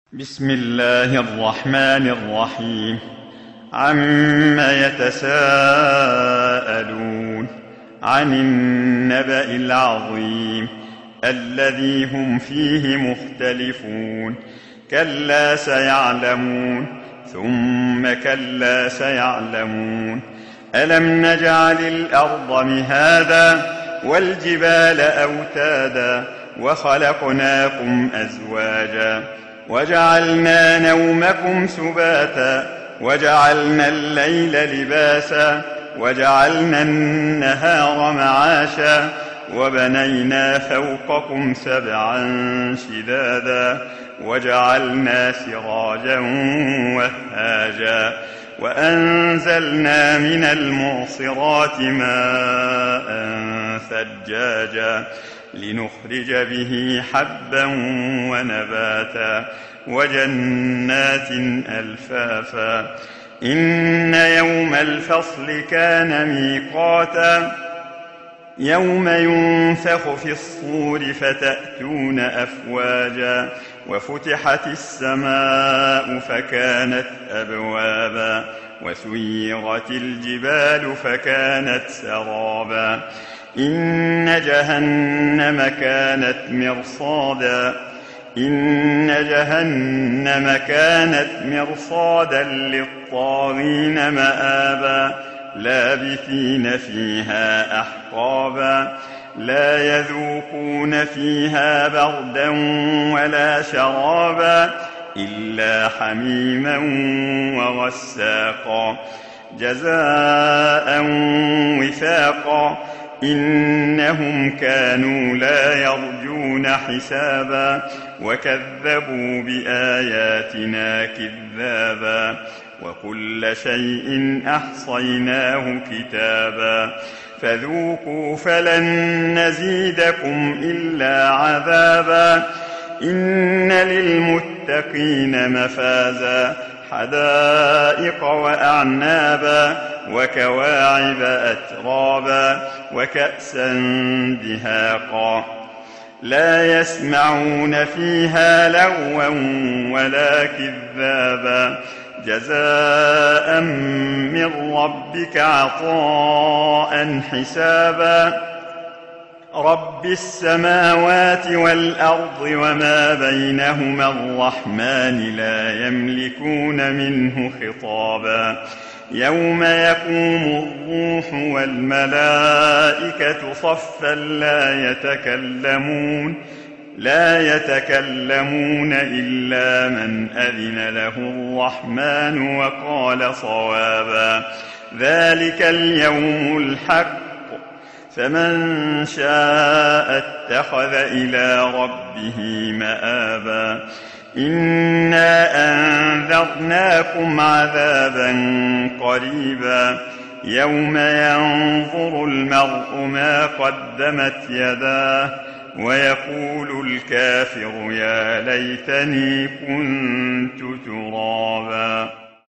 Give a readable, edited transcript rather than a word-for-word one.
بسم الله الرحمن الرحيم. عم يتساءلون عن النبأ العظيم الذي هم فيه مختلفون. كلا سيعلمون ثم كلا سيعلمون. ألم نجعل الأرض مهادا والجبال أوتادا وخلقناكم أزواجا وجعلنا نومكم سباتا وجعلنا الليل لباسا وجعلنا النهار معاشا وبنينا فوقكم سبعا شدادا وجعلنا سراجا وهاجا وأنزلنا من المعصرات ماء ثجاجا لنخرج به حبا ونباتا وجنات ألفافا. إن يوم الفصل كان ميقاتا يوم ينفخ في الصور فتأتون أفواجا وفتحت السماء فكانت أبوابا وسيرت الجبال فكانت سرابا. إن جهنم كانت مرصادا للطاغين مآبا لابثين فيها أحقابا لا يذوقون فيها بردا ولا شرابا إلا حميما وغساقا جزاء وفاقا. إنهم كانوا لا يرجون حسابا وكذبوا بآياتنا كذابا وكل شيء أحصيناه كتابا فذوقوا فلن نزيدكم إلا عذابا. إن للمتقين مفازا حدائق وأعنابا وكواعب أترابا وكأسا دهاقا لا يسمعون فيها لغوا ولا كذابا جزاء من ربك عطاء حسابا. رب السماوات والأرض وما بينهما الرحمن لا يملكون منه خطابا. يوم يقوم الروح والملائكة صفا لا يتكلمون إلا من أذن له الرحمن وقال صوابا. ذلك اليوم الحق فمن شاء اتخذ إلى ربه مآبا. إنا أنذرناكم عذابا قريبا يوم ينظر المرء ما قدمت يداه ويقول الكافر يا ليتني كنت ترابا.